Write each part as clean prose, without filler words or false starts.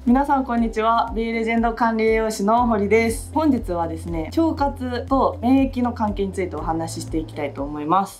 皆さんこんにちは。 B レジェンド管理栄養士の堀です。本日はですね、腸活と免疫の関係についてお話ししていきたいと思います。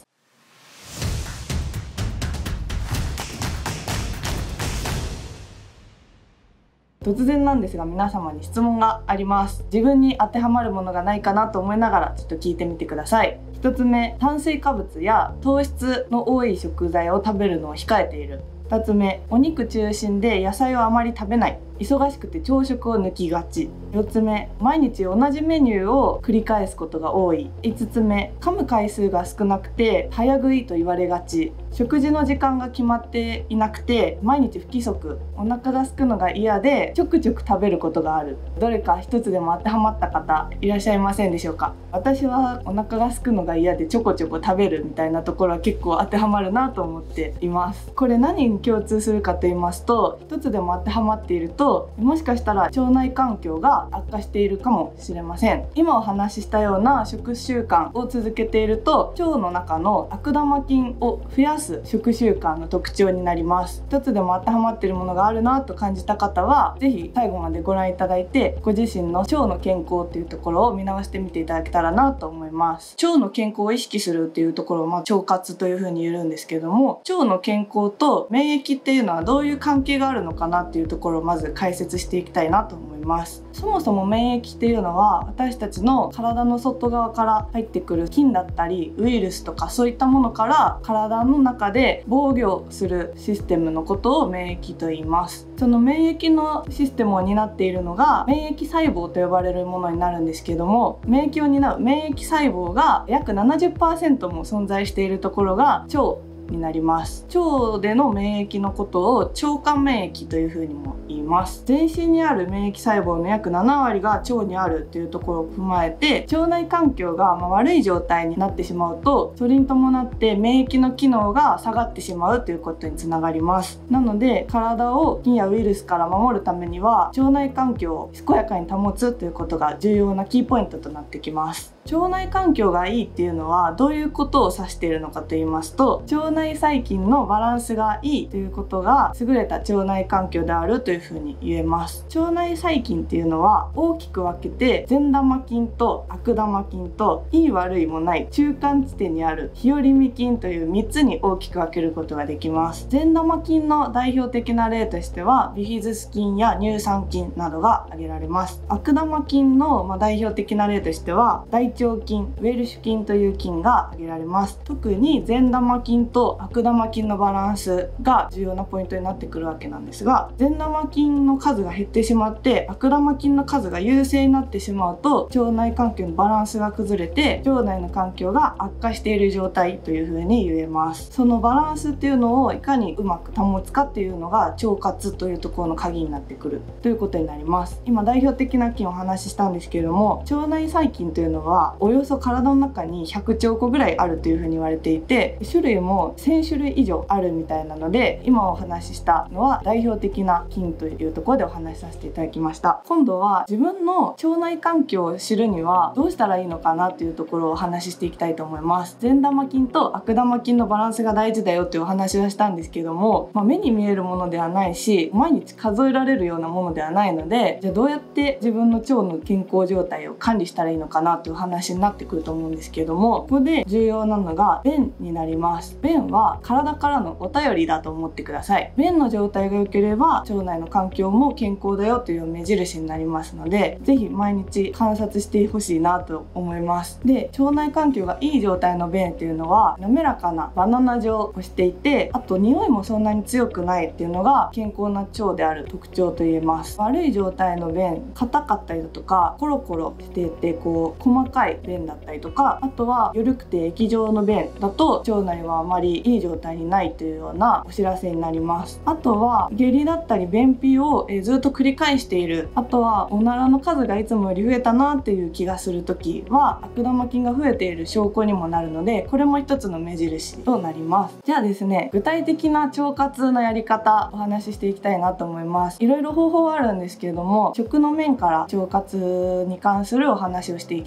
突然なんですが、皆様に質問があります。自分に当てはまるものがないかなと思いながらちょっと聞いてみてください。1つ目、炭水化物や糖質の多い食材を食べるのを控えている。2つ目、お肉中心で野菜をあまり食べない。忙しくて朝食を抜きがち。4つ目、毎日同じメニューを繰り返すことが多い。5つ目、噛む回数が少なくて早食いと言われがち。食事の時間が決まっていなくて毎日不規則。お腹が空くのが嫌でちょくちょく食べることがある。どれか一つでも当てはまった方いらっしゃいませんでしょうか。私はお腹が空くのが嫌でちょこちょこ食べるみたいなところは結構当てはまるなと思っています。これ何に共通するかと言いますと、一つでも当てはまっているともしかしたら腸内環境が悪化しているかもしれません。今お話ししたような食習慣を続けていると腸の中の悪玉菌を増やす食習慣の特徴になります。一つでも当てはまっているものがあるなと感じた方はぜひ最後までご覧いただいて、ご自身の腸の健康っていうところを見直してみていただけたらなと思います。腸の健康を意識するっていうところを腸活というふうに言うんですけども、腸の健康と免疫っていうのはどういう関係があるのかなっていうところをまず解説していきたいなと思います。そもそも免疫っていうのは私たちの体の外側から入ってくる菌だったりウイルスとかそういったものから体の中で防御するシステムのことを免疫と言います。その免疫のシステムを担っているのが免疫細胞と呼ばれるものになるんですけども、免疫を担う免疫細胞が約 70% も存在しているところが腸になります。腸での免疫のことを腸間免疫というふうにも言います。全身にある免疫細胞の約7割が腸にあるというところを踏まえて、腸内環境が悪い状態になってしまうとそれに伴って免疫の機能が下がってしまうということにつながります。なので体を菌やウイルスから守るためには腸内環境を健やかに保つということが重要なキーポイントとなってきます。腸内環境がいいっていうのはどういうことを指しているのかと言いますと、腸内細菌のバランスがいいということが優れた腸内環境であるというふうに言えます。腸内細菌っていうのは大きく分けて善玉菌と悪玉菌といい悪いもない中間地点にある日和見菌という3つに大きく分けることができます。善玉菌の代表的な例としてはビフィズス菌や乳酸菌などが挙げられます。悪玉菌の代表的な例としては大腸菌、ウェルシュ菌という菌が挙げられます。特に善玉菌と悪玉菌のバランスが重要なポイントになってくるわけなんですが、善玉菌の数が減ってしまって悪玉菌の数が優勢になってしまうと腸内環境のバランスが崩れて腸内の環境が悪化している状態というふうに言えます。そのバランスっていうのをいかにうまく保つかっていうのが腸活というところの鍵になってくるということになります。今代表的な菌をお話ししたんですけれども、腸内細菌というのはおよそ体の中に100兆個ぐらいあるというふうに言われていて、種類も1000種類以上あるみたいなので、今お話ししたのは代表的な菌というところでお話しさせていただきました。今度は自分の腸内環境を知るにはどうしたらいいのかなというところをお話ししていきたいと思います。善玉菌と悪玉菌のバランスが大事だよというお話はしたんですけども、目に見えるものではないし毎日数えられるようなものではないので、じゃあどうやって自分の腸の健康状態を管理したらいいのかなというお話になってくると思うんですけども、ここで重要なのが便になります。便は体からのお便りだと思ってください。便の状態が良ければ腸内の環境も健康だよという目印になりますので、ぜひ毎日観察してほしいなと思います。で、腸内環境がいい状態の便っていうのは滑らかなバナナ状をしていて、あと匂いもそんなに強くないっていうのが健康な腸である特徴と言えます。悪い状態の便、硬かったりだとかコロコロしていて細かい便だったりとか、あとは緩くて液状の便だと腸内はあまりいい状態にないというようなお知らせになります。あとは下痢だったり便秘をずっと繰り返している、あとはおならの数がいつもより増えたなっていう気がする時は悪玉菌が増えている証拠にもなるので、これも一つの目印となります。じゃあですね、具体的な腸活のやり方お話ししていきたいなと思います。いろいろ方法はあるんですけれども、食の面から腸活に関するお話をしていきたいなと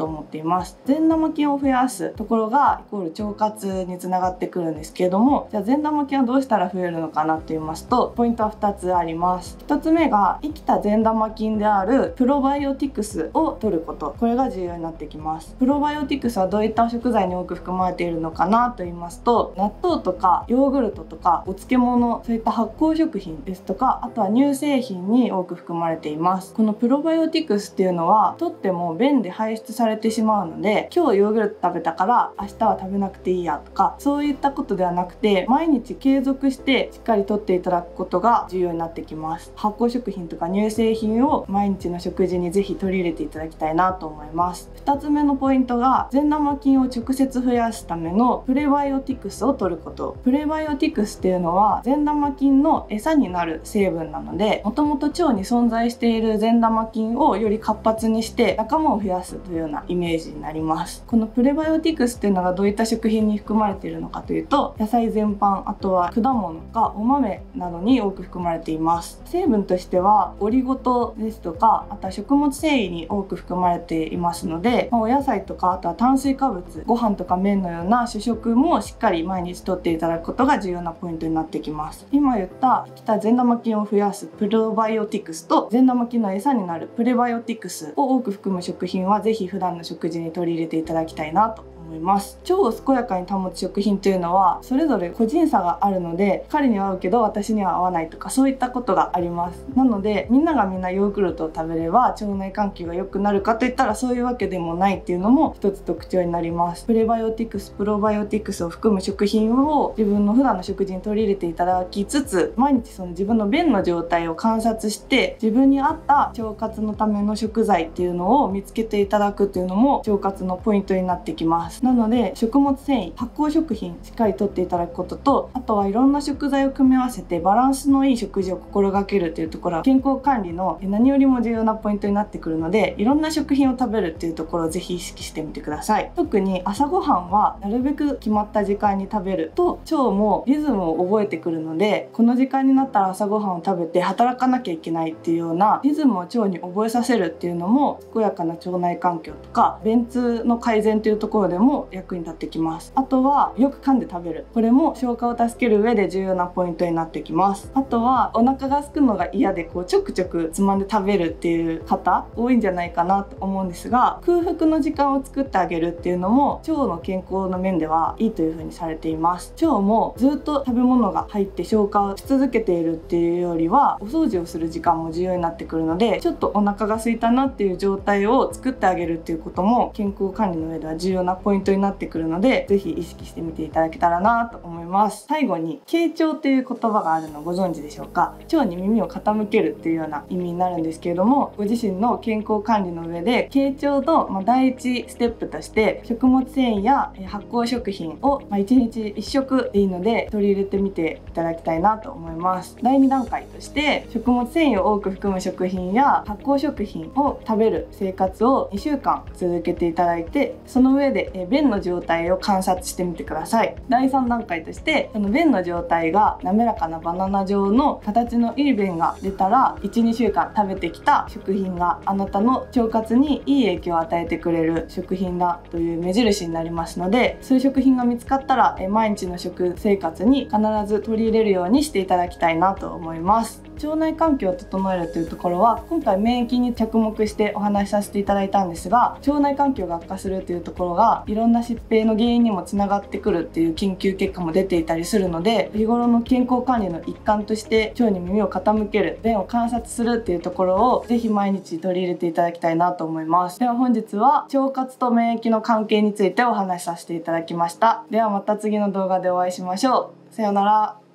思っています。善玉菌を増やすところがイコール腸活につながってくるんですけれども、じゃあ善玉菌はどうしたら増えるのかなと言いますと、ポイントは2つあります。1つ目が生きた善玉菌であるプロバイオティクスを摂ること、これが重要になってきます。プロバイオティクスはどういった食材に多く含まれているのかなと言いますと、納豆とかヨーグルトとかお漬物、そういった発酵食品ですとか、あとは乳製品に多く含まれています。このプロバイオティクスっていうのはとっても便で排出されてしまうので、今日ヨーグルト食べたから明日は食べなくていいやとか、そういったことではなくて、毎日継続してしっかりとっていただくことが重要になってきます。発酵食品とか乳製品を毎日の食事にぜひ取り入れていただきたいなと思います。2つ目のポイントが善玉菌を直接増やすためのプレバイオティクスを摂ること。プレバイオティクスっていうのは善玉菌の餌になる成分なので、もともと腸に存在している善玉菌をより活発にして仲間を増やすというようなイメージになります。このプレバイオティクスっていうのがどういった食品に含まれているのかというと、野菜全般、あとは果物かお豆などに多く含まれています。成分としてはオリゴ糖ですとか、あとは食物繊維に多く含まれていますので、お野菜とかあとは炭水化物、ご飯とか麺のような主食もしっかり毎日とっていただくことが重要なポイントになってきます。今言った生きた善玉菌を増やすプロバイオティクスと善玉菌の餌になるプレバイオティクスを多く含む食品はぜひ普段の食事に取り入れていただきたいなと思います。腸を健やかに保つ食品というのはそれぞれ個人差があるので、彼には合うけど私には合わないとか、そういったことがあります。なのでみんながみんなヨーグルトを食べれば腸内環境が良くなるかといったらそういうわけでもないっていうのも一つ特徴になります。プレバイオティクス、プロバイオティクスを含む食品を自分の普段の食事に取り入れていただきつつ、毎日その自分の便の状態を観察して自分に合った腸活のための食材っていうのを見つけていただくっていうのも腸活のポイントになってきます。なので食物繊維、発酵食品しっかりとっていただくことと、あとはいろんな食材を組み合わせてバランスのいい食事を心がけるというところは健康管理の何よりも重要なポイントになってくるので、いろんな食品を食べるっていうところをぜひ意識してみてください。特に朝ごはんはなるべく決まった時間に食べると腸もリズムを覚えてくるので、この時間になったら朝ごはんを食べて働かなきゃいけないっていうようなリズムを腸に覚えさせるっていうのも健やかな腸内環境とか便通の改善というところでも役に立ってきます。あとはよく噛んで食べる、これも消化を助ける上で重要なポイントになってきます。あとはお腹が空くのが嫌でちょくちょくつまんで食べるっていう方多いんじゃないかなと思うんですが、空腹の時間を作ってあげるっていうのも腸の健康の面ではいいというふうにされています。腸もずっと食べ物が入って消化をし続けているっていうよりはお掃除をする時間も重要になってくるので、ちょっとお腹が空いたなっていう状態を作ってあげるっていうことも健康管理の上では重要なポイントになってくるので、ぜひ意識してみていただけたらなと思います。最後に傾聴という言葉があるのをご存知でしょうか。腸に耳を傾けるっていうような意味になるんですけれども、ご自身の健康管理の上で傾聴の第一ステップとして食物繊維や発酵食品を1日1食でいいので取り入れてみていただきたいなと思います。第2段階として食物繊維を多く含む食品や発酵食品を食べる生活を2週間続けていただいて、その上で便の状態を観察してみてください。第3段階としてその便の状態が滑らかなバナナ状の形のいい便が出たら 1,2 週間食べてきた食品があなたの腸活にいい影響を与えてくれる食品だという目印になりますので、そういう食品が見つかったら毎日の食生活に必ず取り入れるようにしていただきたいなと思います。腸内環境を整えるというところは今回免疫に着目してお話しさせていただいたんですが、腸内環境が悪化するというところがいろんな疾病の原因にもつながってくるっていう研究結果も出ていたりするので、日頃の健康管理の一環として腸に耳を傾ける、便を観察するっていうところをぜひ毎日取り入れていただきたいなと思います。では本日は腸活と免疫の関係についてお話しさせていただきました。ではまた次の動画でお会いしましょう。さようなら。